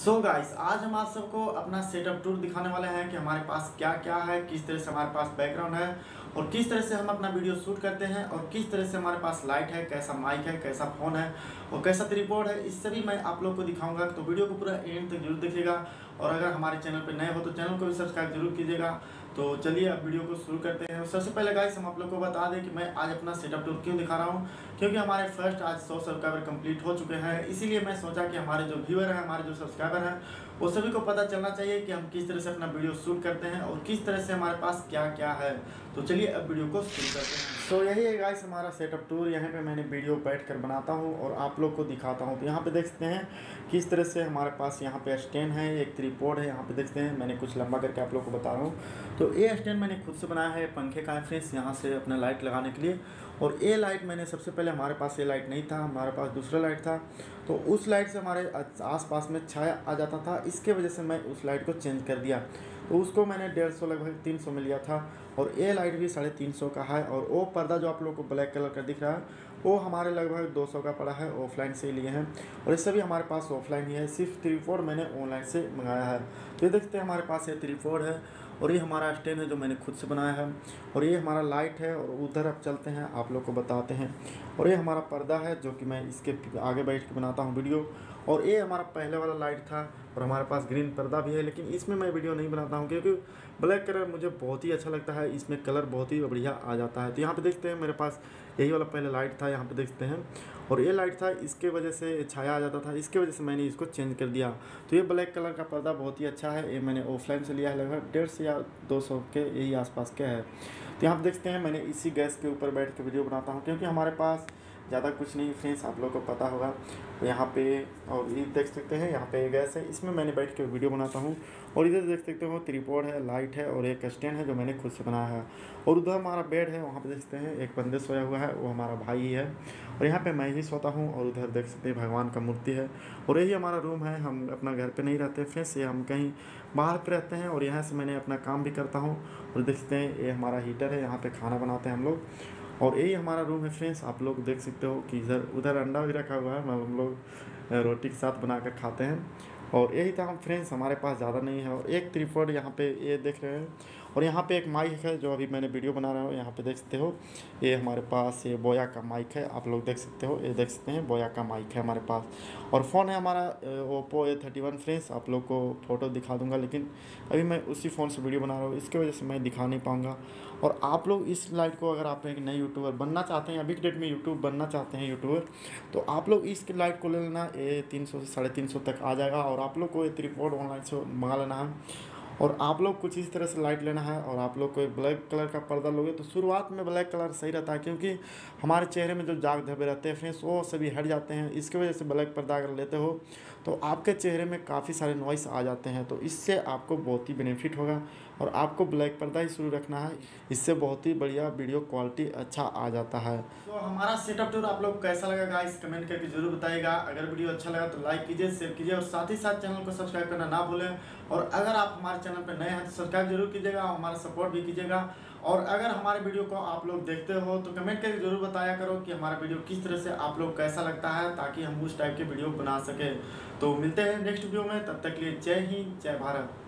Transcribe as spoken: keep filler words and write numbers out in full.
सो so guys, आज हम आप सबको अपना सेटअप टूर दिखाने वाले हैं कि हमारे पास क्या क्या है, किस तरह से हमारे पास बैकग्राउंड है और किस तरह से हम अपना वीडियो शूट करते हैं और किस तरह से हमारे पास लाइट है, कैसा माइक है, कैसा फ़ोन है और कैसा ट्रिपॉड है। इस सभी मैं आप लोग को दिखाऊंगा, तो वीडियो को पूरा एंड तक जरूर देखिएगा। और अगर हमारे चैनल पर नए हो तो चैनल को भी सब्सक्राइब जरूर कीजिएगा। तो चलिए अब वीडियो को शुरू करते हैं। सबसे पहले गाइस, हम आप लोग को बता दें कि मैं आज अपना सेटअप टूर क्यों दिखा रहा हूँ, क्योंकि हमारे फर्स्ट आज सौ सब्सक्राइबर कंप्लीट हो चुके हैं। इसीलिए मैं सोचा कि हमारे जो व्यूअर हैं, हमारे जो सब्सक्राइबर हैं, वो सभी को पता चलना चाहिए कि हम किस तरह से अपना वीडियो शूट करते हैं और किस तरह से हमारे पास क्या क्या है। तो चलिए अब वीडियो को शुरू करते हैं। सो so, यही है गाइस हमारा सेटअप टूर। यहाँ पे मैंने वीडियो बैठ कर बनाता हूँ और आप लोग को दिखाता हूँ। तो यहाँ पे देख सकते हैं किस तरह से हमारे पास यहाँ पे स्टैंड है, एक ट्रिपॉड है। यहाँ पे देखते हैं मैंने कुछ लंबा करके आप लोग को बता रहा हूँ। तो ये स्टैंड मैंने खुद से बनाया है, पंखे का है फ्रेंड्स, यहाँ से अपना लाइट लगाने के लिए। और ये लाइट मैंने सबसे पहले, हमारे पास ये लाइट नहीं था, हमारे पास दूसरा लाइट था, तो उस लाइट से हमारे आसपास में छाया आ जाता था। इसके वजह से मैं उस लाइट को चेंज कर दिया। तो उसको मैंने डेढ़ सौ लगभग तीन सौ में लिया था और ये लाइट भी साढ़े तीन सौ का है। और वो पर्दा जो आप लोग को ब्लैक कलर का दिख रहा है, वो हमारे लगभग दो सौ का पड़ा है, ऑफलाइन से ही लिए हैं। और इससे भी हमारे पास ऑफलाइन ही है, सिर्फ ट्रिपॉड मैंने ऑनलाइन से मंगाया है। तो ये देखते हैं हमारे पास ये ट्रिपॉड है और ये हमारा स्टैंड है जो मैंने खुद से बनाया है। और ये हमारा लाइट है और उधर अब चलते हैं, आप लोग को बताते हैं। और ये हमारा पर्दा है जो कि मैं इसके आगे बैठ के बनाता हूँ वीडियो। और ये हमारा पहले वाला लाइट था और हमारे पास ग्रीन पर्दा भी है, लेकिन इसमें मैं वीडियो नहीं बनाता हूँ क्योंकि ब्लैक कलर मुझे बहुत ही अच्छा लगता है, इसमें कलर बहुत ही बढ़िया आ जाता है। तो यहाँ पे देखते हैं मेरे पास यही वाला पहले लाइट था, यहाँ पे देखते हैं। और ये लाइट था, इसके वजह से छाया आ जाता था, इसके वजह से मैंने इसको चेंज कर दिया। तो ये ब्लैक कलर का पर्दा बहुत ही अच्छा है, ये मैंने ऑफलाइन से लिया है, लगभग डेढ़ सौ या दो सौ के यही आसपास के है। तो यहाँ पे देखते हैं मैंने इसी गैस के ऊपर बैठ के वीडियो बनाता हूँ क्योंकि हमारे पास ज़्यादा कुछ नहीं फ्रेंड्स, आप लोग को पता होगा। तो यहाँ पे और ये देख सकते हैं, यहाँ पे गैस है, इसमें मैंने बैठ के वीडियो बनाता हूँ। और इधर देख सकते हो ट्रिपॉड है, लाइट है और एक स्टैंड है जो मैंने खुद से बनाया है। और उधर हमारा बेड है, वहाँ पे देख सकते हैं एक बंदे सोया हुआ है, वो हमारा भाई है। और यहाँ पे मैं ही सोता हूँ और उधर देख सकते हैं भगवान का मूर्ति है। और यही हमारा रूम है, हम अपना घर पर नहीं रहते फ्रेंड्स, ये हम कहीं बाहर पर रहते हैं। और यहाँ से मैंने अपना काम भी करता हूँ। और देख सकते हैं ये हमारा हीटर है, यहाँ पर खाना बनाते हैं हम लोग। और यही हमारा रूम है फ्रेंड्स, आप लोग देख सकते हो कि इधर उधर अंडा भी रखा हुआ है, हम लोग रोटी के साथ बनाकर खाते हैं। और यही था हम फ्रेंड्स, हमारे पास ज़्यादा नहीं है। और एक ट्रिपॉड यहाँ पे ये देख रहे हैं। और यहाँ पे एक माइक है जो अभी मैंने वीडियो बना रहा हूँ, यहाँ पे देख सकते हो ये हमारे पास ये बोया का माइक है, आप लोग देख सकते हो, ये देख सकते हैं बोया का माइक है हमारे पास। और फ़ोन है हमारा Oppo A thirty one friends, आप लोग को फ़ोटो दिखा दूँगा, लेकिन अभी मैं उसी फ़ोन से वीडियो बना रहा हूँ, इसकी वजह से मैं दिखा नहीं पाऊँगा। और आप लोग इस लाइट को, अगर आप एक नए यूट्यूबर बनना चाहते हैं, अभी के डेट में यूट्यूब बनना चाहते हैं यूट्यूबर, तो आप लोग इस लाइट को ले लेना, ये तीन सौ से साढ़े तीन सौ तक आ जाएगा। और आप लोग को ये ट्रिपॉड ऑनलाइन से मंगा लेना है। और आप लोग कुछ इस तरह से लाइट लेना है। और आप लोग को एक ब्लैक कलर का पर्दा लोगे तो शुरुआत में ब्लैक कलर सही रहता है, क्योंकि हमारे चेहरे में जो दाग धब्बे रहते हैं फ्रेंड्स, वो सभी हट जाते हैं। इसकी वजह से ब्लैक पर्दा अगर लेते हो तो आपके चेहरे में काफ़ी सारे नॉइस आ जाते हैं, तो इससे आपको बहुत ही बेनिफिट होगा। और आपको ब्लैक पर्दा ही शुरू रखना है, इससे बहुत ही बढ़िया वीडियो क्वालिटी अच्छा आ जाता है। तो हमारा सेटअप टूर आप लोग कैसा लगा गाइस, कमेंट करके जरूर बताइएगा। अगर वीडियो अच्छा लगा तो लाइक कीजिए, शेयर कीजिए और साथ ही साथ चैनल को सब्सक्राइब करना ना भूलें। और अगर आप हमारे चैनल पर नए हैं तो सब्सक्राइब जरूर कीजिएगा और हमारा सपोर्ट भी कीजिएगा। और अगर हमारे वीडियो को आप लोग देखते हो तो कमेंट करके जरूर बताया करो कि हमारा वीडियो किस तरह से आप लोग कैसा लगता है, ताकि हम उस टाइप के वीडियो बना सकें। तो मिलते हैं नेक्स्ट वीडियो में, तब तक के लिए जय हिंद, जय भारत।